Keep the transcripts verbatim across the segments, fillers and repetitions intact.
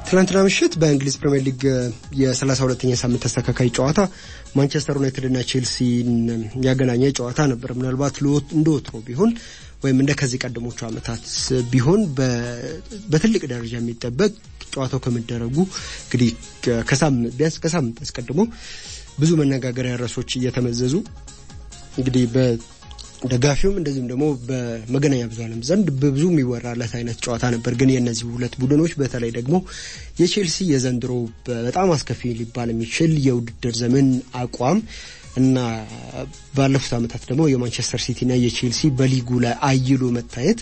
ትናንትና ምሽት በእንግሊዝ ፕሪሚየር ሊግ የ32ኛ ሳምንት ተስተካካይ ጨዋታ ማንቸስተር ዩናይትድ እና ቼልሲን ያገናኘ ጨዋታ ነበር። ምናልባት እንደወትሮ ቢሆን ወይም እንደ ከዚህ ቀደሞቹ አመታት ቢሆን በትልቅ ደረጃ የሚጠበቅ ጨዋታው ከመደረጉ እንግዲህ ከሳምንት ቢያንስ ከሳምንት አስቀድሞ ብዙ መነጋገሪያ ርዕሶች እየተመዘዙ እንግዲህ በደጋፊውም እንደዚህም ደግሞ በመገናኛ ብዙሃንም ዘንድ በብዙ የሚወራለት አይነት ጨዋታ ነበር። ግን የነዚህ ሁለት ቡድኖች በተለይ ደግሞ የቼልሲ የዘንድሮ በጣም አስከፊ ሊባል የሚችል የውድድር ዘመን አቋም እና ባለፉት አመታት ደግሞ የማንቸስተር ሲቲ እና የቼልሲ በሊጉ ላይ አይሎ መታየት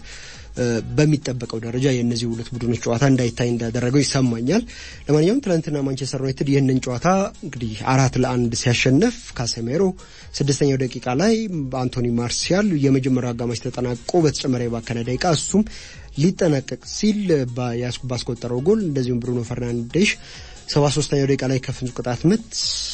በሚጠበቀው ደረጃ የነዚህ ሁለት ቡድኖች ጨዋታ እንዳይታይ እንዳደረገው ይሰማኛል። ለማንኛውም ትናንትና ማንቸስተር ዩናይትድ ይህንን ጨዋታ እንግዲህ አራት ለአንድ ሲያሸንፍ ካሴሜሮ ስድስተኛው ደቂቃ ላይ አንቶኒ ማርሲያል የመጀመሪያው አጋማሽ ተጠናቆ በተጨማሪ ባከነ ደቂቃ እሱም ሊጠናቀቅ ሲል ባስቆጠረው ጎል እንደዚሁም ብሩኖ ፈርናንዴሽ ሰባ ሶስተኛው ደቂቃ ላይ ከፍጹም ቅጣት ምት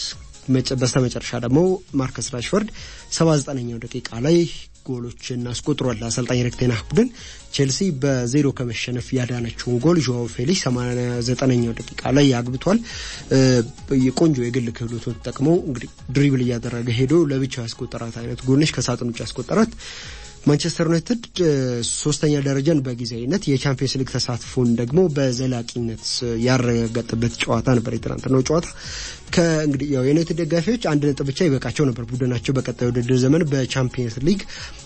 በስተመጨረሻ ደግሞ ማርከስ ራሽፎርድ ሰባ ዘጠነኛው ደቂቃ ላይ ጎሎችን አስቆጥሯል። አሰልጣኝ ኤሪክ ቴን ሃግ ቡድን ቼልሲ በዜሮ ከመሸነፍ ያዳነችውን ጎል ጆአው ፌሊክስ ሰማንያ ዘጠነኛው ደቂቃ ላይ ያግብቷል። የቆንጆ የግል ክህሎቱን ተጠቅሞ እንግዲህ ድሪብል እያደረገ ሄዶ ለብቻው ያስቆጠራት አይነት ጎል ነች። ከሳጥን ውጭ ያስቆጠራት ማንቸስተር ዩናይትድ ሶስተኛ ደረጃን በጊዜያዊነት የቻምፒየንስ ሊግ ተሳትፎን ደግሞ በዘላቂነት ያረጋገጠበት ጨዋታ ነበር የትናንትናው ጨዋታ። ከእንግዲህ ያው የዩናይትድ ደጋፊዎች አንድ ነጥብ ብቻ ይበቃቸው ነበር ቡድናቸው በቀጣዩ ውድድር ዘመን በቻምፒየንስ ሊግ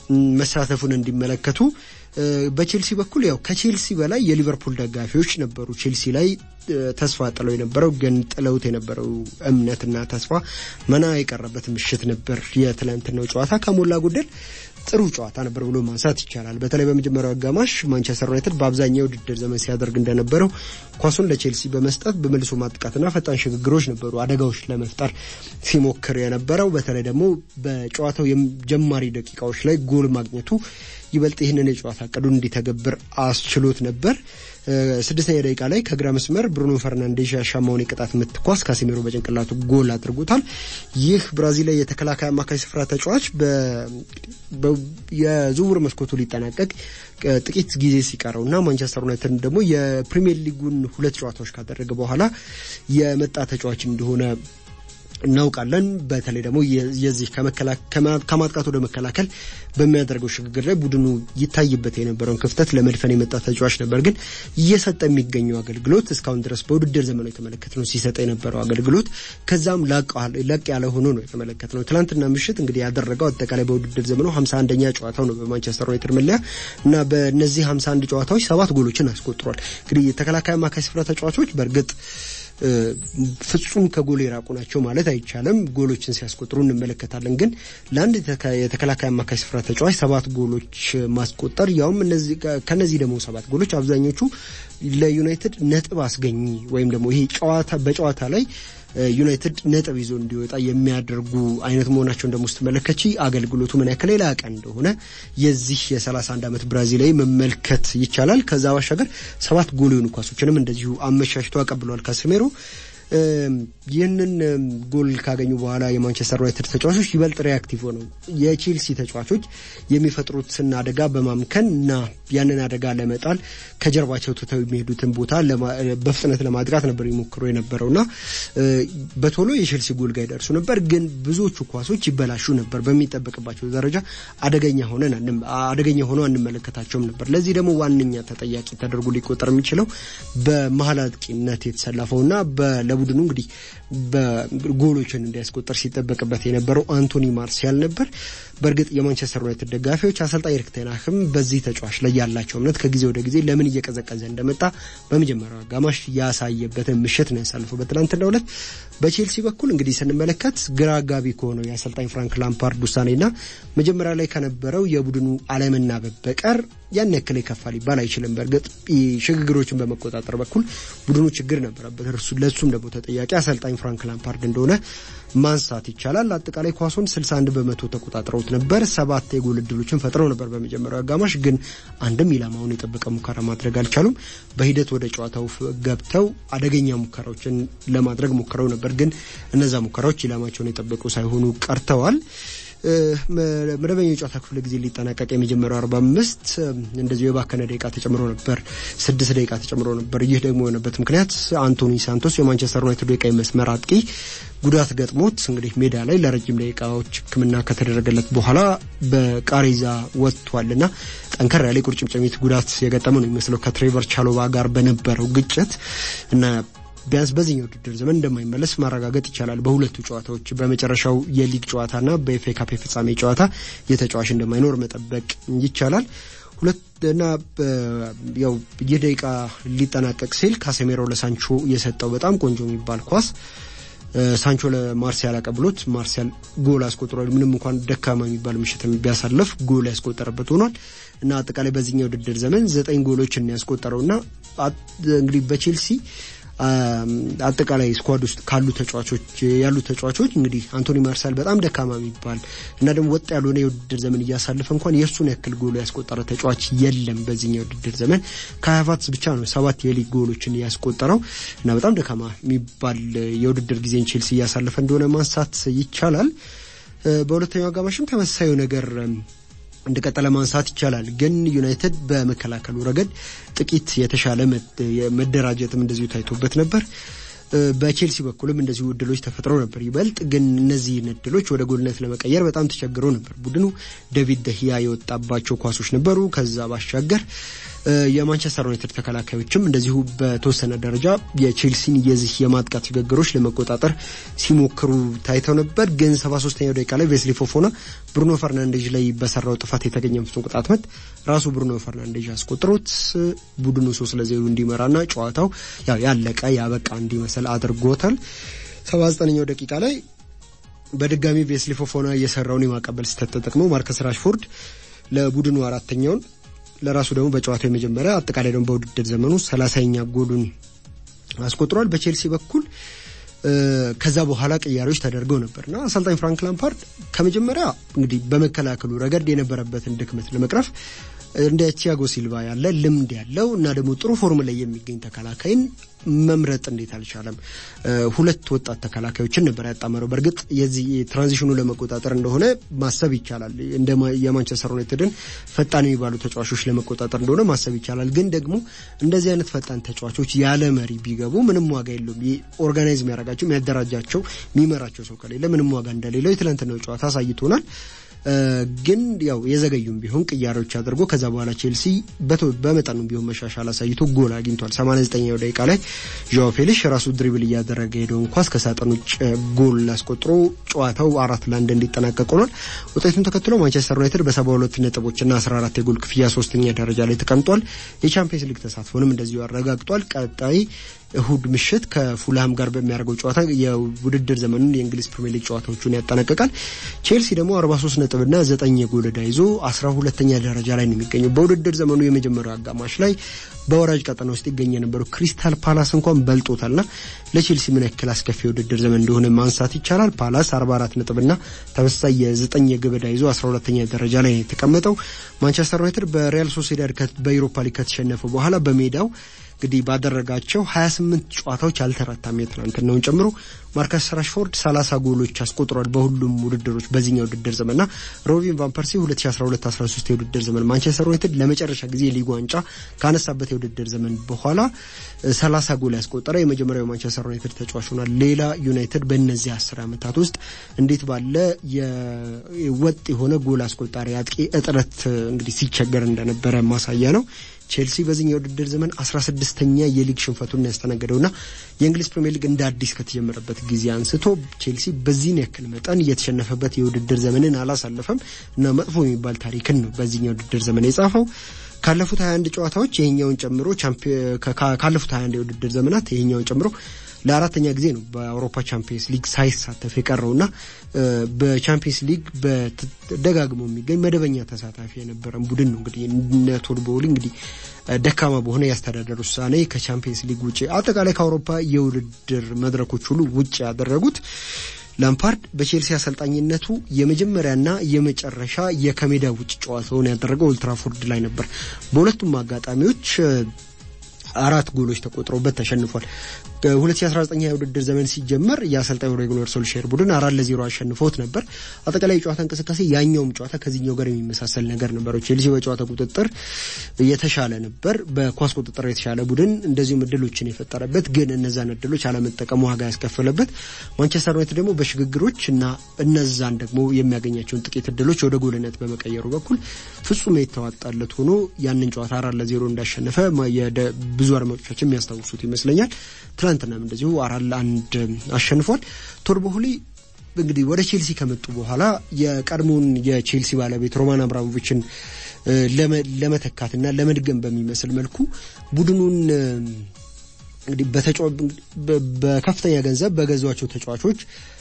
መሳተፉን እንዲመለከቱ። በቼልሲ በኩል ያው ከቼልሲ በላይ የሊቨርፑል ደጋፊዎች ነበሩ ቼልሲ ላይ ተስፋ ጥለው የነበረው ግን ጥለውት የነበረው እምነትና ተስፋ መና የቀረበት ምሽት ነበር የትናንትናው ጨዋታ። ከሞላ ጎደል ጥሩ ጨዋታ ነበር ብሎ ማንሳት ይቻላል። በተለይ በመጀመሪያው አጋማሽ ማንቸስተር ዩናይትድ በአብዛኛው ውድድር ዘመን ሲያደርግ እንደነበረው ኳሱን ለቼልሲ በመስጠት በመልሶ ማጥቃትና ፈጣን ሽግግሮች ነበሩ አደጋዎች ለመፍጠር ሲሞክር የነበረው። በተለይ ደግሞ በጨዋታው የጀማሪ ደቂቃዎች ላይ ጎል ማግኘቱ ይበልጥ ይህንን የጨዋታ ዕቅዱን እንዲተገብር አስችሎት ነበር። ስድስተኛ ደቂቃ ላይ ከግራ መስመር ብሩኖ ፈርናንዴሽ ያሻማውን የቅጣት ምት ኳስ ካሴሜሮ በጭንቅላቱ ጎል አድርጎታል። ይህ ብራዚል ላይ የተከላካይ አማካይ ስፍራ ተጫዋች የዝውውር መስኮቱ ሊጠናቀቅ ጥቂት ጊዜ ሲቀረውና ማንቸስተር ዩናይትድ ደግሞ የፕሪሚየር ሊጉን ሁለት ጨዋታዎች ካደረገ በኋላ የመጣ ተጫዋች እንደሆነ እናውቃለን። በተለይ ደግሞ የዚህ ከማጥቃት ወደ መከላከል በሚያደርገው ሽግግር ላይ ቡድኑ ይታይበት የነበረውን ክፍተት ለመድፈን የመጣ ተጫዋች ነበር። ግን እየሰጠ የሚገኘው አገልግሎት እስካሁን ድረስ በውድድር ዘመኑ የተመለከትነው ሲሰጥ የነበረው አገልግሎት ከዛም ላቅ ያለ ሆኖ ነው የተመለከትነው። ትናንትና ምሽት እንግዲህ ያደረገው አጠቃላይ በውድድር ዘመኑ ሃምሳ አንደኛ ጨዋታው ነው በማንቸስተር ዩናይትድ መለያ እና በእነዚህ ሃምሳ አንድ ጨዋታዎች ሰባት ጎሎችን አስቆጥሯል። እንግዲህ የተከላካይ አማካይ ስፍራ ተጫዋቾች በእርግጥ ፍጹም ከጎል የራቁ ናቸው ማለት አይቻልም። ጎሎችን ሲያስቆጥሩ እንመለከታለን። ግን ለአንድ የተከላካይ አማካይ ስፍራ ተጫዋች ሰባት ጎሎች ማስቆጠር ያውም እነዚህ ከነዚህ ደግሞ ሰባት ጎሎች አብዛኞቹ ለዩናይትድ ነጥብ አስገኝ ወይም ደግሞ ይሄ ጨዋታ በጨዋታ ላይ ዩናይትድ ነጥብ ይዞ እንዲወጣ የሚያደርጉ አይነት መሆናቸውን ደግሞ ስትመለከቺ አገልግሎቱ ምን ያክል ላቀ እንደሆነ የዚህ የሰላሳ አንድ አመት ብራዚላዊ መመልከት ይቻላል። ከዛ ባሻገር ሰባት ጎል የሆኑ ኳሶችንም እንደዚሁ አመሻሽቶ አቀብሏል ካሴሜሮ። ይህንን ጎል ካገኙ በኋላ የማንቸስተር ዩናይትድ ተጫዋቾች ይበልጥ ሪአክቲቭ ሆነው የቼልሲ ተጫዋቾች የሚፈጥሩትን አደጋ በማምከንና ያንን አደጋ ለመጣል ከጀርባቸው ተተው የሚሄዱትን ቦታ በፍጥነት ለማጥቃት ነበር ይሞክሩ የነበረውና በቶሎ የቼልሲ ጎል ጋር ይደርሱ ነበር። ግን ብዙዎቹ ኳሶች ይበላሹ ነበር። በሚጠበቅባቸው ደረጃ አደገኛ ሆነን አደገኛ ሆኖ አንመለከታቸውም ነበር። ለዚህ ደግሞ ዋነኛ ተጠያቂ ተደርጎ ሊቆጠር የሚችለው በመሃል አጥቂነት የተሰለፈውና በለቡድኑ እንግዲህ በጎሎችን እንዲያስቆጥር ሲጠበቅበት የነበረው አንቶኒ ማርሲያል ነበር። በእርግጥ የማንቸስተር ዩናይትድ ደጋፊዎች አሰልጣኝ ኤሪክ ቴን ሃግም በዚህ ተጫዋች ላይ ያላቸው እምነት ከጊዜ ወደ ጊዜ ለምን እየቀዘቀዘ እንደመጣ በመጀመሪያው አጋማሽ ያሳየበትን ምሽት ነው ያሳለፈው በትናንትናው ዕለት። በቼልሲ በኩል እንግዲህ ስንመለከት ግራ አጋቢ ከሆነው የአሰልጣኝ ፍራንክ ላምፓርድ ውሳኔና መጀመሪያ ላይ ከነበረው የቡድኑ አለመናበብ በቀር ያን ያክል ይከፋል ይባል አይችልም። በእርግጥ ሽግግሮችን በመቆጣጠር በኩል ቡድኑ ችግር ነበረበት። እርሱ ለሱም ደግሞ ተጠያቂ አሰልጣኝ ፍራንክ ላምፓርድ እንደሆነ ማንሳት ይቻላል። አጠቃላይ ኳሱን ስልሳ አንድ በመቶ ተቆጣጥረውት ነበር። ሰባት የጎል እድሎችን ፈጥረው ነበር በመጀመሪያው አጋማሽ። ግን አንድም ኢላማውን የጠበቀ ሙከራ ማድረግ አልቻሉም። በሂደት ወደ ጨዋታው ገብተው አደገኛ ሙከራዎችን ለማድረግ ሞክረው ነበር። ግን እነዛ ሙከራዎች ኢላማቸውን የጠበቁ ሳይሆኑ ቀርተዋል። መደበኛ ጨዋታ ክፍለ ጊዜ ሊጠናቀቅ የመጀመሪያው አርባ አምስት እንደዚሁ የባከነ ደቂቃ ተጨምሮ ነበር ስድስት ደቂቃ ተጨምሮ ነበር ይህ ደግሞ የሆነበት ምክንያት አንቶኒ ሳንቶስ የማንቸስተር ዩናይትድ የቀይ መስመር አጥቂ ጉዳት ገጥሞት እንግዲህ ሜዳ ላይ ለረጅም ደቂቃዎች ሕክምና ከተደረገለት በኋላ በቃሪዛ ወጥቷልና ጠንከር ያለ ቁርጭምጭሚት ጉዳት የገጠመው ነው የሚመስለው ከትሬቨር ቻሎባ ጋር በነበረው ግጭት እና ቢያንስ በዚህኛው ውድድር ዘመን እንደማይመለስ ማረጋገጥ ይቻላል በሁለቱ ጨዋታዎች በመጨረሻው የሊግ ጨዋታና በኤፍኤ ካፕ ፍጻሜ ጨዋታ የተጫዋች እንደማይኖር መጠበቅ ይቻላል ሁለትና ያው የደቂቃ ሊጠናቀቅ ሲል ካሴሜሮ ለሳንቾ የሰጠው በጣም ቆንጆ የሚባል ኳስ ሳንቾ ለማርሲያል አቀብሎት ማርሲያል ጎል አስቆጥሯል ምንም እንኳን ደካማ የሚባል ምሽትም ቢያሳልፍ ጎል ያስቆጠረበት ሆኗል እና አጠቃላይ በዚህኛው ውድድር ዘመን ዘጠኝ ጎሎችን ያስቆጠረውና እንግዲህ በቼልሲ አጠቃላይ ስኳድ ውስጥ ካሉ ተጫዋቾች ያሉ ተጫዋቾች እንግዲህ አንቶኒ ማርሲያል በጣም ደካማ የሚባል እና ደግሞ ወጥ ያልሆነ የውድድር ዘመን እያሳለፈ እንኳን የእሱን ያክል ጎል ያስቆጠረ ተጫዋች የለም በዚህኛው ውድድር ዘመን ከሀያፋትስ ብቻ ነው ሰባት የሊግ ጎሎችን ያስቆጠረው እና በጣም ደካማ የሚባል የውድድር ጊዜን ቼልሲ እያሳለፈ እንደሆነ ማንሳት ይቻላል በሁለተኛው አጋማሽም ተመሳሳዩ ነገር እንደቀጠለ ማንሳት ይቻላል ግን ዩናይትድ በመከላከሉ ረገድ ጥቂት የተሻለ መደራጀትም እንደዚሁ ታይቶበት ነበር በቼልሲ በኩልም እንደዚሁ እድሎች ተፈጥረው ነበር ይበልጥ ግን እነዚህ እድሎች ወደ ጎልነት ለመቀየር በጣም ተቸግረው ነበር ቡድኑ ዴቪድ ደሂያ የወጣባቸው ኳሶች ነበሩ ከዛ ባሻገር የማንቸስተር ዩናይትድ ተከላካዮችም እንደዚሁ በተወሰነ ደረጃ የቼልሲን የዚህ የማጥቃት ሽግግሮች ለመቆጣጠር ሲሞክሩ ታይተው ነበር ግን ሰባ ሶስተኛው ደቂቃ ላይ ቬስሊ ፎፎና ብሩኖ ፈርናንዴዝ ላይ በሰራው ጥፋት የተገኘ ፍጹም ቅጣት ምት ራሱ ብሩኖ ፈርናንዴዝ አስቆጥሮት ቡድኑ ሶስት ለዜሮ እንዲመራና ጨዋታው ያው ያለቀ ያበቃ እንዲመስል አድርጎታል ሰባ ዘጠነኛው ደቂቃ ላይ በድጋሚ ቬስሊ ፎፎና የሰራውን የማቀበል ስህተት ተጠቅመው ማርከስ ራሽፎርድ ለቡድኑ አራተኛውን ለራሱ ደግሞ በጨዋታው የመጀመሪያ አጠቃላይ ደግሞ በውድድር ዘመኑ ሰላሳኛ ጎሉን አስቆጥሯል በቼልሲ በኩል ከዛ በኋላ ቅያሮች ተደርገው ነበርና አሰልጣኝ ፍራንክ ላምፓርድ ከመጀመሪያ እንግዲህ በመከላከሉ ረገድ የነበረበትን ድክመት ለመቅረፍ እንደ ቲያጎ ሲልቫ ያለ ልምድ ያለው እና ደግሞ ጥሩ ፎርም ላይ የሚገኝ ተከላካይን መምረጥ እንዴት አልቻለም ሁለት ወጣት ተከላካዮችን ነበር ያጣመረው በርግጥ የዚህ ትራንዚሽኑ ለመቆጣጠር እንደሆነ ማሰብ ይቻላል እንደ የማንቸስተር ዩናይትድን ፈጣን የሚባሉ ተጫዋቾች ለመቆጣጠር እንደሆነ ማሰብ ይቻላል ግን ደግሞ እንደዚህ አይነት ፈጣን ተጫዋቾች ያለ መሪ ቢገቡ ምንም ዋጋ የለውም ኦርጋናይዝ የሚያደርጋቸው የሚያደራጃቸው የሚመራቸው ሰው ከሌለ ምንም ዋጋ እንደሌለው የትላንትናው ጨዋታ አሳይቶናል ግን ያው የዘገዩም ቢሆን ቅያሮች አድርጎ ከዛ በኋላ ቼልሲ በመጠኑ ቢሆን መሻሻል አሳይቶ ጎል አግኝቷል ሰማንያ ዘጠነኛው ደቂቃ ላይ ጆao ፌሊክስ ራሱ ድሪብል ያደረገ ሄደው ኳስ ከሳጥኑ ጎል አስቆጥሮ ጨዋታው አራት ለአንድ እንዲጠናቀቅ ሆኗል ውጤቱን ተከትሎ ማንቸስተር ዩናይትድ በሰባ ሁለት ነጥቦችና አስራ አራት የጎል ክፍያ ሶስተኛ ደረጃ ላይ ተቀምጧል የቻምፒየንስ ሊግ ተሳትፎንም እንደዚሁ አረጋግጧል ቀጣይ እሁድ ምሽት ከፉልሃም ጋር በሚያደርገው ጨዋታ የውድድር ዘመኑን የእንግሊዝ ፕሪሚየር ሊግ ጨዋታዎችን ያጠናቀቃል ቼልሲ ደግሞ አርባ ሶስት ነጥብና ዘጠኝ የጎል ዕዳ ይዞ አስራ ሁለተኛ ደረጃ ላይ ነው የሚገኘው በውድድር ዘመኑ የመጀመሪያው አጋማሽ ላይ በወራጅ ቀጠና ውስጥ ይገኝ የነበረው ክሪስታል ፓላስ እንኳን በልጦታልና ለቼልሲ ምን ያክል አስከፊ ውድድር ዘመን እንደሆነ ማንሳት ይቻላል ፓላስ አርባ አራት ነጥብና ተመሳሳይ የዘጠኝ የግብ ዕዳ ይዞ አስራ ሁለተኛ ደረጃ ላይ የተቀመጠው ማንቸስተር ዩናይትድ በሪያል ሶሲዳድ በዩሮፓ ሊግ ከተሸነፈ በኋላ በሜዳው እንግዲህ ባደረጋቸው ሀያ ስምንት ጨዋታዎች አልተረታም የትናንትናውን ጨምሮ ማርከስ ራሽፎርድ ሰላሳ ጎሎች አስቆጥሯል በሁሉም ውድድሮች በዚህኛው ውድድር ዘመንና ሮቢን ቫን ፐርሲ ሁለት ሺህ አስራ ሁለት አስራ ሶስት የውድድር ዘመን ማንቸስተር ዩናይትድ ለመጨረሻ ጊዜ ሊግ ዋንጫ ካነሳበት የውድድር ዘመን በኋላ ሰላሳ ጎል ያስቆጠረ የመጀመሪያው ማንቸስተር ዩናይትድ ተጫዋች ሆኗል ሌላ ዩናይትድ በእነዚህ አስር አመታት ውስጥ እንዴት ባለ የወጥ የሆነ ጎል አስቆጣሪ አጥቂ እጥረት እንግዲህ ሲቸገር እንደነበረ ማሳያ ነው ቼልሲ በዚህኛው ውድድር ዘመን አስራ ስድስተኛ የሊግ ሽንፈቱን ያስተናገደውና የእንግሊዝ ፕሪሚየር ሊግ እንደ አዲስ ከተጀመረበት ጊዜ አንስቶ ቼልሲ በዚህ ያክል መጠን የተሸነፈበት የውድድር ዘመንን አላሳለፈም እና መጥፎ የሚባል ታሪክን ነው በዚህኛው ውድድር ዘመን የጻፈው ካለፉት ሀያ አንድ ጨዋታዎች ይሄኛውን ጨምሮ ቻምፒየን ካለፉት ሀያ አንድ የውድድር ዘመናት ይሄኛውን ጨምሮ ለአራተኛ ጊዜ ነው በአውሮፓ ቻምፒየንስ ሊግ ሳይሳተፍ የቀረውና በቻምፒየንስ ሊግ በደጋግሞ የሚገኝ መደበኛ ተሳታፊ የነበረን ቡድን ነው እንግዲህ ቶድ ቦሊ እንግዲህ ደካማ በሆነ ያስተዳደር ውሳኔ ከቻምፒየንስ ሊግ ውጪ አጠቃላይ ከአውሮፓ የውድድር መድረኮች ሁሉ ውጪ ያደረጉት ላምፓርድ በቼልሲ አሰልጣኝነቱ የመጀመሪያና የመጨረሻ የከሜዳ ውጪ ጨዋታውን ያደረገው ኦልድ ትራፎርድ ላይ ነበር በሁለቱም አጋጣሚዎች አራት ጎሎች ተቆጥረውበት ተሸንፏል ሁለት ሺህ አስራ ዘጠኝ የውድድር ዘመን ሲጀመር የአሰልጣኝ ኦሌ ጉናር ሶልሻየር ቡድን አራት ለዜሮ አሸንፎት ነበር። አጠቃላይ ጨዋታ እንቅስቃሴ ያኛውም ጨዋታ ከዚህኛው ጋር የሚመሳሰል ነገር ነበር። ቼልሲ በጨዋታ ቁጥጥር የተሻለ ነበር፣ በኳስ ቁጥጥር የተሻለ ቡድን እንደዚሁ እድሎችን የፈጠረበት ግን እነዛን እድሎች አለመጠቀሙ ዋጋ ያስከፈለበት። ማንቸስተር ዩናይትድ ደግሞ በሽግግሮች እና እነዛን ደግሞ የሚያገኛቸውን ጥቂት እድሎች ወደ ጎልነት በመቀየሩ በኩል ፍጹም የተዋጣለት ሆኖ ያንን ጨዋታ አራት ለዜሮ እንዳሸነፈ ብዙ አድማጮቻችን የሚያስታውሱት ይመስለኛል። ትናንትናም እንደዚሁ አራት ለአንድ አሸንፏል። ቶርቦሁሊ እንግዲህ ወደ ቼልሲ ከመጡ በኋላ የቀድሞውን የቼልሲ ባለቤት ሮማን አብራሞቪችን ለመተካትና ለመድገም በሚመስል መልኩ ቡድኑን እንግዲህ በከፍተኛ ገንዘብ በገዟቸው ተጫዋቾች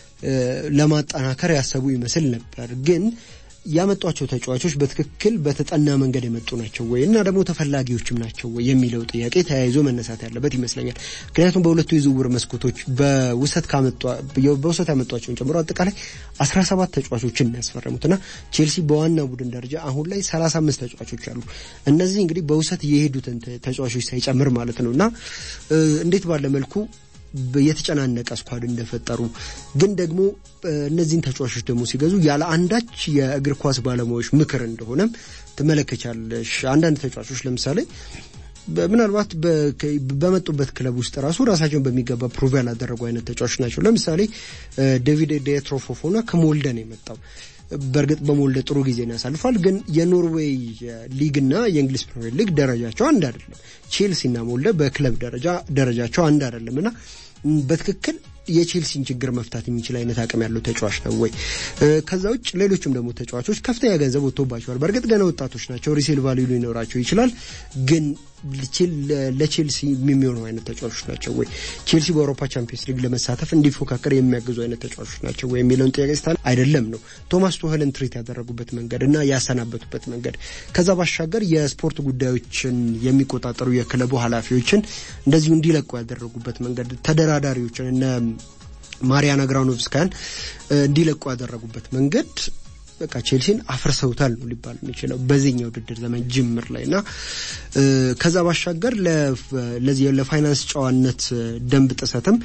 ለማጠናከር ያሰቡ ይመስል ነበር። ግን ያመጧቸው ተጫዋቾች በትክክል በተጠና መንገድ የመጡ ናቸው ወይ እና ደግሞ ተፈላጊዎችም ናቸው ወይ የሚለው ጥያቄ ተያይዞ መነሳት ያለበት ይመስለኛል። ምክንያቱም በሁለቱ የዝውውር መስኮቶች በውሰት ካመጡ በውሰት ያመጧቸውን ጨምሮ አጠቃላይ አስራ ሰባት ተጫዋቾችን ያስፈረሙትና ቼልሲ በዋና ቡድን ደረጃ አሁን ላይ ሰላሳ አምስት ተጫዋቾች አሉ። እነዚህ እንግዲህ በውሰት የሄዱትን ተጫዋቾች ሳይጨምር ማለት ነውና እንዴት ባለ መልኩ የተጨናነቀ ስኳድ እንደፈጠሩ ግን ደግሞ እነዚህን ተጫዋቾች ደግሞ ሲገዙ ያለ አንዳች የእግር ኳስ ባለሙያዎች ምክር እንደሆነም ትመለከቻለሽ። አንዳንድ ተጫዋቾች ለምሳሌ ምናልባት በመጡበት ክለብ ውስጥ ራሱ ራሳቸውን በሚገባ ፕሩቭ ያላደረጉ አይነት ተጫዋቾች ናቸው። ለምሳሌ ዴቪድ ዴትሮ ፎፎና ከሞልደ ነው የመጣው። በርግጥ በሞልደ ጥሩ ጊዜን ያሳልፋል፣ ግን የኖርዌይ ሊግና የእንግሊዝ ፕሪሚየር ሊግ ደረጃቸው አንድ አይደለም። ቼልሲና ሞልደ በክለብ ደረጃ ደረጃቸው አንድ አይደለምና በትክክል የቼልሲን ችግር መፍታት የሚችል አይነት አቅም ያለው ተጫዋች ነው ወይ? ከዛ ውጭ ሌሎችም ደግሞ ተጫዋቾች ከፍተኛ ገንዘብ ወጥቶባቸዋል። በርግጥ ገና ወጣቶች ናቸው፣ ሪሴል ቫልዩ ሊኖራቸው ይችላል፣ ግን ለቼልሲ የሚሆኑ አይነት ተጫዋቾች ናቸው ወይ? ቼልሲ በአውሮፓ ቻምፒየንስ ሊግ ለመሳተፍ እንዲፎካከር የሚያግዙ አይነት ተጫዋቾች ናቸው ወይ የሚለውን ጥያቄ ስታል አይደለም ነው። ቶማስ ቱኸልን ትሪት ያደረጉበት መንገድና ያሰናበቱበት መንገድ፣ ከዛ ባሻገር የስፖርት ጉዳዮችን የሚቆጣጠሩ የክለቡ ኃላፊዎችን እንደዚሁ እንዲለቁ ያደረጉበት መንገድ፣ ተደራዳሪዎችን እነ ማሪያና ግራኖቭስካን እንዲለቁ ያደረጉበት መንገድ በቃ ቼልሲን አፍርሰውታል ነው ሊባል የሚችለው በዚህኛው ውድድር ዘመን ጅምር ላይና ከዛ ባሻገር ለዚህ ለፋይናንስ ጨዋነት ደንብ ጥሰትም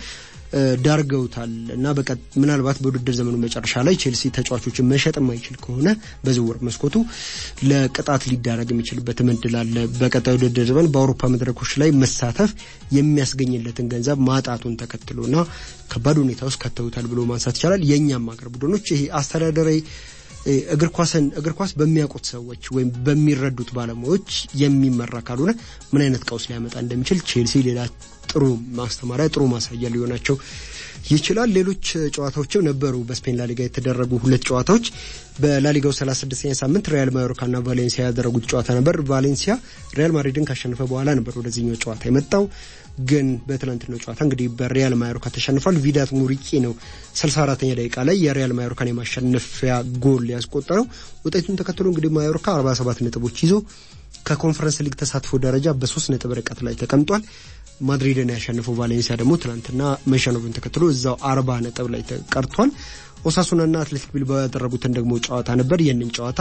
ዳርገውታል እና በቃ ምናልባት በውድድር ዘመኑ መጨረሻ ላይ ቼልሲ ተጫዋቾችን መሸጥ የማይችል ከሆነ በዝውውር መስኮቱ ለቅጣት ሊዳረግ የሚችልበት እድል አለ። በቀጣዩ ውድድር ዘመን በአውሮፓ መድረኮች ላይ መሳተፍ የሚያስገኝለትን ገንዘብ ማጣቱን ተከትሎና ከባድ ሁኔታ ውስጥ ከተውታል ብሎ ማንሳት ይቻላል። የኛም ሀገር ቡድኖች ይሄ አስተዳደራዊ እግር ኳስን እግር ኳስ በሚያውቁት ሰዎች ወይም በሚረዱት ባለሙያዎች የሚመራ ካልሆነ ምን አይነት ቀውስ ሊያመጣ እንደሚችል ቼልሲ ሌላ ጥሩ ማስተማሪያ ጥሩ ማሳያ ሊሆናቸው ይችላል። ሌሎች ጨዋታዎችም ነበሩ። በስፔን ላሊጋ የተደረጉ ሁለት ጨዋታዎች በላሊጋው ሰላሳ ስድስተኛ ሳምንት ሪያል ማዮርካና ቫሌንሲያ ያደረጉት ጨዋታ ነበር። ቫሌንሲያ ሪያል ማድሪድን ካሸነፈ በኋላ ነበር ወደዚህኛው ጨዋታ የመጣው። ግን በትናንትናው ጨዋታ እንግዲህ በሪያል ማዮርካ ተሸንፏል። ቪዳት ሙሪቂ ነው ስልሳ አራተኛ ደቂቃ ላይ የሪያል ማዮርካን የማሸነፊያ ጎል ያስቆጠረው። ውጤቱን ተከትሎ እንግዲህ ማዮርካ አርባ ሰባት ነጥቦች ይዞ ከኮንፈረንስ ሊግ ተሳትፎ ደረጃ በሶስት ነጥብ ርቀት ላይ ተቀምጧል። ማድሪድን ያሸነፈው ቫሌንሲያ ደግሞ ትናንትና መሸነፉን ተከትሎ እዛው አርባ ነጥብ ላይ ተቀርቷል። ኦሳሱናና አትሌቲክ ቢልባኦ ያደረጉትን ደግሞ ጨዋታ ነበር። የንን ጨዋታ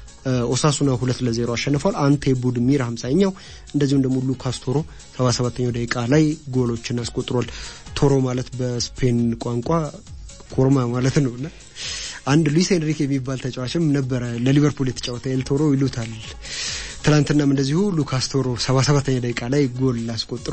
ኦሳሱና ሁለት ለዜሮ አሸንፏል። አንቴ ቡድሚር ሃምሳኛው እንደዚሁም ደግሞ ሉካስ ቶሮ ሰባ ሰባተኛው ደቂቃ ላይ ጎሎችን አስቆጥሯል። ቶሮ ማለት በስፔን ቋንቋ ኮርማ ማለት ነውና አንድ ሉዊስ ሄንሪክ የሚባል ተጫዋችም ነበረ ለሊቨርፑል የተጫወተ ኤል ቶሮ ይሉታል። ትናንትናም እንደዚሁ ሉካስ ቶሮ ሰባ ሰባተኛ ደቂቃ ላይ ጎል አስቆጥሮ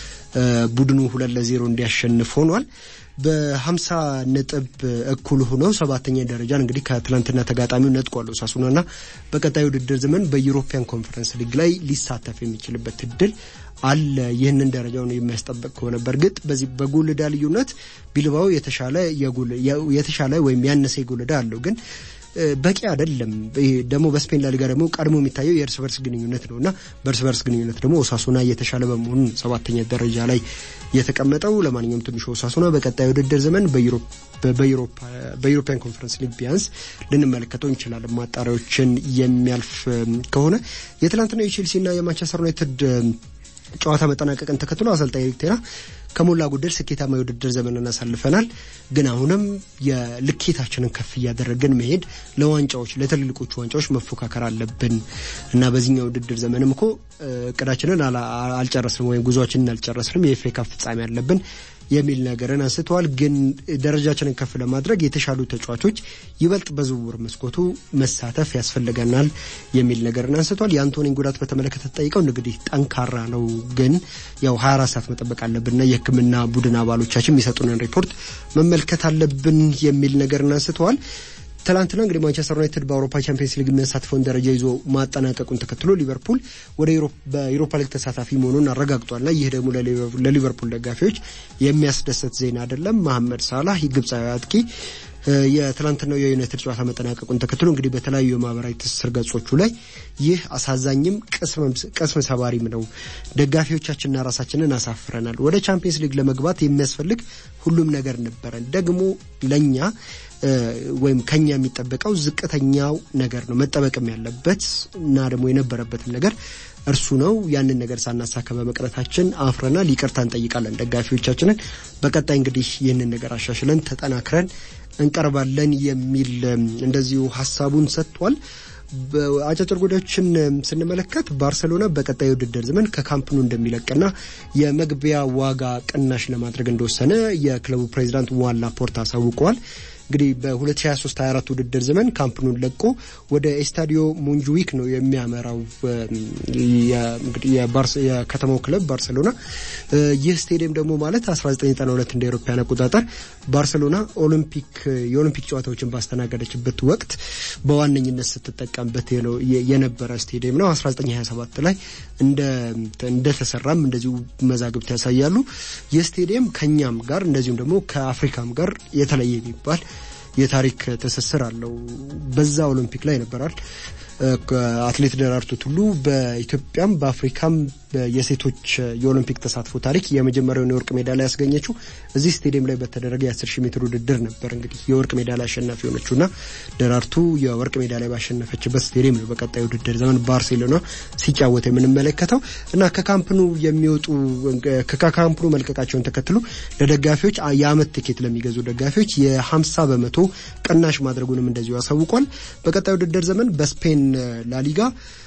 ቡድኑ ሁለት ለዜሮ እንዲያሸንፍ ሆኗል። በሀምሳ ነጥብ እኩል ሆነው ሰባተኛ ደረጃን እንግዲህ ከትላንትና ተጋጣሚው ነጥቋል ኦሳሱናና በቀጣዩ ውድድር ዘመን በዩሮፒያን ኮንፈረንስ ሊግ ላይ ሊሳተፍ የሚችልበት እድል አለ። ይህንን ደረጃውን የሚያስጠብቅ ከሆነ በርግጥ በዚህ በጎል ዕዳ ልዩነት ቢልባኦ የተሻለ የጎል የተሻለ ወይም ያነሰ የጎል ዕዳ አለው፣ ግን በቂ አይደለም። ደግሞ በስፔን ላሊጋ ደግሞ ቀድሞ የሚታየው የእርስ በርስ ግንኙነት ነውና በእርስ በርስ ግንኙነት ደግሞ ኦሳሱና የተሻለ በመሆኑ ሰባተኛ ደረጃ ላይ የተቀመጠው። ለማንኛውም ትንሹ ኦሳሱና በቀጣዩ ውድድር ዘመን በዩሮፕ በዩሮፓ በዩሮፒያን ኮንፈረንስ ሊግ ቢያንስ ልንመለከተው እንችላለን ማጣሪያዎችን የሚያልፍ ከሆነ። የትላንትና የቼልሲና የማንቸስተር ዩናይትድ ጨዋታ መጠናቀቅን ተከትሎ አሰልጣኝ ኤሪክ ቴን ሃግ ከሞላ ጎደል ስኬታማ የውድድር ዘመንን አሳልፈናል፣ ግን አሁንም የልኬታችንን ከፍ እያደረግን መሄድ ለዋንጫዎች ለትልልቆቹ ዋንጫዎች መፎካከር አለብን እና በዚህኛው ውድድር ዘመንም እኮ እቅዳችንን አልጨረስንም ወይም ጉዟችንን አልጨረስንም የኤፍ ኤ ካፕ ፍጻሜ አለብን የሚል ነገርን አንስተዋል። ግን ደረጃችንን ከፍ ለማድረግ የተሻሉ ተጫዋቾች ይበልጥ በዝውውር መስኮቱ መሳተፍ ያስፈልገናል የሚል ነገርን አንስተዋል። የአንቶኒን ጉዳት በተመለከተ ተጠይቀው እንግዲህ ጠንካራ ነው፣ ግን ያው ሃያ አራት ሰዓት መጠበቅ አለብንና የሕክምና ቡድን አባሎቻችን የሚሰጡንን ሪፖርት መመልከት አለብን የሚል ነገርን አንስተዋል። ትላንትና እንግዲህ ማንቸስተር ዩናይትድ በአውሮፓ ቻምፒየንስ ሊግ የሚያሳትፈውን ደረጃ ይዞ ማጠናቀቁን ተከትሎ ሊቨርፑል ወደ ዩሮፕ በዩሮፓ ሊግ ተሳታፊ መሆኑን አረጋግጧልና ይህ ደግሞ ለሊቨርፑል ደጋፊዎች የሚያስደስት ዜና አይደለም። መሐመድ ሳላህ የግብጻዊ አጥቂ የትላንትናው የዩናይትድ ጨዋታ መጠናቀቁን ተከትሎ እንግዲህ በተለያዩ የማህበራዊ ትስስር ገጾቹ ላይ ይህ አሳዛኝም ቅስም ሰባሪም ነው፣ ደጋፊዎቻችንና ራሳችንን አሳፍረናል፣ ወደ ቻምፒየንስ ሊግ ለመግባት የሚያስፈልግ ሁሉም ነገር ነበረን፣ ደግሞ ለኛ ወይም ከኛ የሚጠበቀው ዝቅተኛው ነገር ነው መጠበቅም ያለበት እና ደግሞ የነበረበትም ነገር እርሱ ነው። ያንን ነገር ሳናሳካ በመቅረታችን አፍረናል፣ ይቅርታ እንጠይቃለን ደጋፊዎቻችንን። በቀጣይ እንግዲህ ይህንን ነገር አሻሽለን ተጠናክረን እንቀርባለን የሚል እንደዚሁ ሐሳቡን ሰጥቷል። በአጫጭር ጉዳዮችን ስንመለከት ባርሴሎና በቀጣዩ ውድድር ዘመን ከካምፕ ኑ እንደሚለቅና የመግቢያ ዋጋ ቅናሽ ለማድረግ እንደወሰነ የክለቡ ፕሬዝዳንት ዋን ላፖርታ አሳውቀዋል። እንግዲህ በ2023 ሃያ አራት ውድድር ዘመን ካምፕ ኑን ለቆ ወደ ኤስታዲዮ ሞንጁዊክ ነው የሚያመራው እንግዲህ የባርሴ የከተማው ክለብ ባርሴሎና። ይህ ስቴዲየም ደግሞ ማለት አስራ ዘጠኝ ዘጠና ሁለት እንደ አውሮፓውያን አቆጣጠር ባርሴሎና ኦሊምፒክ የኦሊምፒክ ጨዋታዎችን ባስተናገደችበት ወቅት በዋነኝነት ስትጠቀምበት የነበረ ስቴዲየም ነው። አስራ ዘጠኝ ሀያ ሰባት ላይ እንደ እንደተሰራም እንደዚሁ መዛግብት ያሳያሉ። ይህ ስቴዲየም ከኛም ጋር እንደዚሁም ደግሞ ከአፍሪካም ጋር የተለየ የሚባል የታሪክ ትስስር አለው። በዛ ኦሊምፒክ ላይ ነበራል አትሌት ደራርቱ ቱሉ በኢትዮጵያም በአፍሪካም የሴቶች የኦሊምፒክ ተሳትፎ ታሪክ የመጀመሪያውን የወርቅ ሜዳሊያ ያስገኘችው እዚህ ስቴዲየም ላይ በተደረገ የአስር ሺህ ሜትር ውድድር ነበር። እንግዲህ የወርቅ ሜዳሊያ አሸናፊ ሆነችውና ደራርቱ የወርቅ ሜዳሊያ ባሸነፈችበት ስቴዲየም ነው በቀጣዩ ውድድር ዘመን ባርሴሎና ሲጫወት የምንመለከተው እና ከካምፕ ኑ የሚወጡ ከካምፕ ኑ መልቀቃቸውን ተከትሎ ለደጋፊዎች የአመት ቲኬት ለሚገዙ ደጋፊዎች የ50 በመቶ ቅናሽ ማድረጉንም እንደዚሁ አሳውቋል። በቀጣዩ ውድድር ዘመን በስፔን ላሊጋ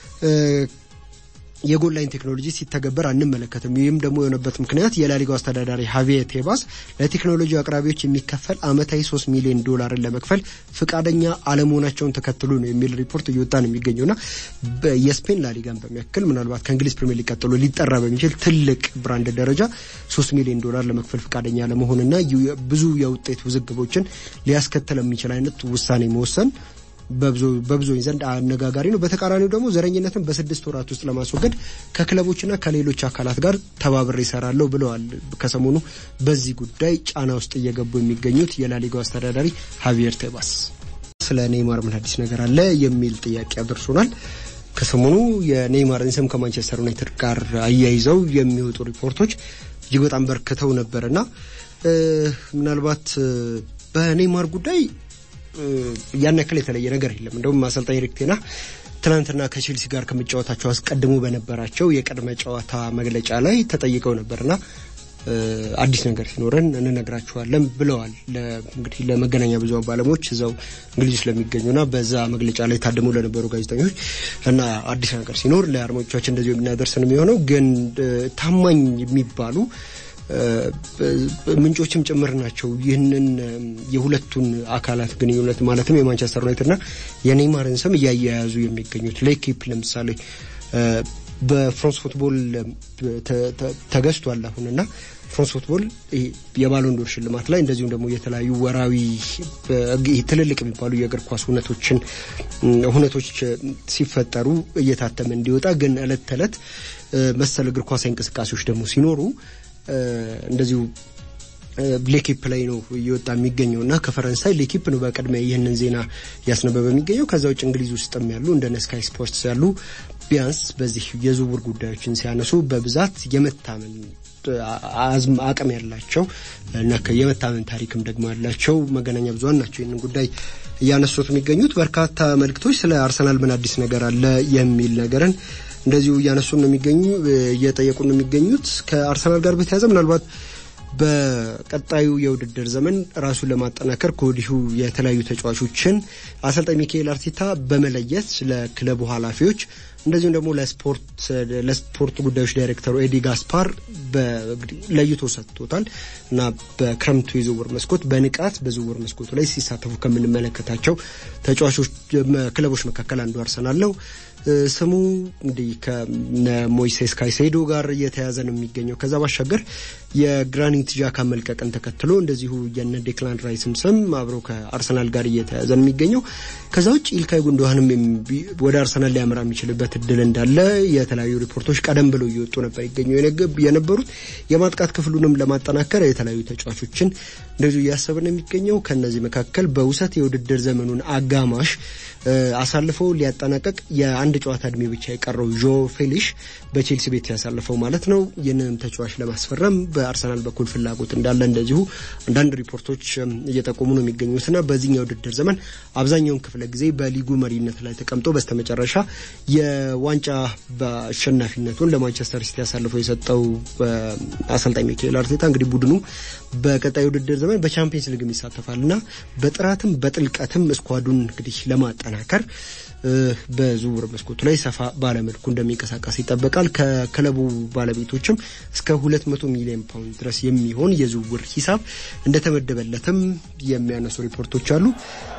የጎል ላይን ቴክኖሎጂ ሲተገበር አንመለከትም። ይህም ደግሞ የሆነበት ምክንያት የላሊጋው አስተዳዳሪ ሃቪየር ቴባስ ለቴክኖሎጂ አቅራቢዎች የሚከፈል አመታዊ ሶስት ሚሊዮን ዶላርን ለመክፈል ፍቃደኛ አለመሆናቸውን ተከትሎ ነው የሚል ሪፖርት እየወጣ ነው የሚገኘውና የስፔን ላሊጋን በሚያክል ምናልባት ከእንግሊዝ ፕሪሚየር ሊግ ቀጥሎ ሊጠራ በሚችል ትልቅ ብራንድ ደረጃ ሶስት ሚሊዮን ዶላር ለመክፈል ፍቃደኛ አለመሆንና ብዙ የውጤት ውዝግቦችን ሊያስከትል የሚችል አይነት ውሳኔ መወሰን በብዙ በብዙ ዘንድ አነጋጋሪ ነው። በተቃራኒው ደግሞ ዘረኝነትን በስድስት ወራት ውስጥ ለማስወገድ ከክለቦችና ከሌሎች አካላት ጋር ተባብሬ ይሰራለሁ ብለዋል። ከሰሞኑ በዚህ ጉዳይ ጫና ውስጥ እየገቡ የሚገኙት የላሊጋው አስተዳዳሪ ሃቪየር ቴባስ ስለ ኔይማር ምን አዲስ ነገር አለ የሚል ጥያቄ አድርሶናል። ከሰሞኑ የኔይማርን ስም ከማንቸስተር ዩናይትድ ጋር አያይዘው የሚወጡ ሪፖርቶች እጅግ በጣም በርክተው ነበርና ምናልባት በኔይማር ጉዳይ ያን ያክል የተለየ ነገር የለም። እንደውም አሰልጣኝ ኤሪክ ቴን ሃግ ትናንትና ከቼልሲ ጋር ከመጫወታቸው አስቀድሞ በነበራቸው የቀድመ ጨዋታ መግለጫ ላይ ተጠይቀው ነበርና አዲስ ነገር ሲኖረን እንነግራችኋለን ብለዋል። እንግዲህ ለመገናኛ ብዙሃን ባለሙያዎች እዛው እንግሊዝ ስለሚገኙና በዛ መግለጫ ላይ ታድመው ለነበሩ ጋዜጠኞች እና አዲስ ነገር ሲኖር ለአድማጮቻችን እንደዚሁ የምናደርሰን የሚሆነው ግን ታማኝ የሚባሉ ምንጮችም ጭምር ናቸው ይህንን የሁለቱን አካላት ግንኙነት ማለትም የማንቸስተር ዩናይትድና የኔይማርን ስም እያያያዙ የሚገኙት ለኢኪፕ ለምሳሌ በፍራንስ ፉትቦል ተገዝቷል አሁንና ፍራንስ ፉትቦል የባሎን ዶር ሽልማት ላይ እንደዚሁም ደግሞ የተለያዩ ወራዊ ትልልቅ የሚባሉ የእግር ኳስ ሁነቶችን ሁነቶች ሲፈጠሩ እየታተመ እንዲወጣ ግን እለት ተለት መሰል እግር ኳስ እንቅስቃሴዎች ደግሞ ሲኖሩ እንደዚሁ ሌኪፕ ላይ ነው እየወጣ የሚገኘውና ከፈረንሳይ ሌኪፕ ነው በቀድሚያ ይህንን ዜና ያስነበበ የሚገኘው። ከዛው እንግሊዝ ውስጥም ያሉ እንደ ስካይ ስፖርትስ ያሉ ቢያንስ በዚህ የዝውውር ጉዳዮችን ሲያነሱ በብዛት የመታመን አዝም አቅም ያላቸው እና የመታመን ታሪክም ደግሞ ያላቸው መገናኛ ብዙሃን ናቸው ይህንን ጉዳይ እያነሱት የሚገኙት። በርካታ መልክቶች ስለ አርሰናል ምን አዲስ ነገር አለ የሚል ነገርን እንደዚሁ እያነሱ ነው የሚገኙ እየጠየቁ ነው የሚገኙት። ከአርሰናል ጋር በተያያዘ ምናልባት በቀጣዩ የውድድር ዘመን ራሱን ለማጠናከር ከወዲሁ የተለያዩ ተጫዋቾችን አሰልጣኝ ሚካኤል አርቴታ በመለየት ለክለቡ ኃላፊዎች እንደዚሁም ደግሞ ለስፖርት ለስፖርት ጉዳዮች ዳይሬክተሩ ኤዲ ጋስፓር በለይቶ ሰጥቶታል እና በክረምቱ የዝውውር መስኮት በንቃት በዝውውር መስኮቱ ላይ ሲሳተፉ ከምንመለከታቸው ተጫዋቾች ክለቦች መካከል አንዱ አርሰናል ነው። ስሙ እንግዲህ ከሞይሴስ ካይሴዶ ጋር እየተያዘ ነው የሚገኘው። ከዛ ባሻገር የግራኒት ዣካ መልቀቅን ተከትሎ እንደዚሁ የነ ዴክላን ራይስም ስም አብረው ከአርሰናል ጋር እየተያዘ ነው የሚገኘው። ከዛ ውጭ ኢልካይ ጉንዶሃንም ወደ አርሰናል ሊያመራ የሚችልበት እድል እንዳለ የተለያዩ ሪፖርቶች ቀደም ብለው እየወጡ ነበር ይገኙ የነበሩት። የማጥቃት ክፍሉንም ለማጠናከር የተለያዩ ተጫዋቾችን እንደዚሁ እያሰበ ነው የሚገኘው። ከነዚህ መካከል በውሰት የውድድር ዘመኑን አጋማሽ አሳልፈው ሊያጠናቀቅ የአንድ ጨዋታ እድሜ ብቻ የቀረው ጆ ፌሊሽ በቼልሲ ቤት ያሳልፈው ማለት ነው። የነም ተጫዋች ለማስፈረም በአርሰናል በኩል ፍላጎት እንዳለ እንደዚሁ አንዳንድ ሪፖርቶች እየጠቆሙ ነው የሚገኙትና በዚህኛው ውድድር ዘመን አብዛኛውን ክፍለ ጊዜ በሊጉ መሪነት ላይ ተቀምጦ በስተመጨረሻ የዋንጫ በአሸናፊነቱን ለማንቸስተር ሲቲ ያሳልፈው የሰጠው አሰልጣኝ ሚካኤል አርቴታ እንግዲህ ቡድኑ በቀጣዩ ውድድር ዘመን በቻምፒየንስ ሊግ ይሳተፋልና በጥራትም በጥልቀትም ስኳዱን እንግዲህ ለማጠናከር በዝውውር መስኮቱ ላይ ሰፋ ባለመልኩ እንደሚንቀሳቀስ ይጠበቃል። ከክለቡ ባለቤቶችም እስከ ሁለት መቶ ሚሊዮን ፓውንድ ድረስ የሚሆን የዝውውር ሂሳብ እንደተመደበለትም የሚያነሱ ሪፖርቶች አሉ።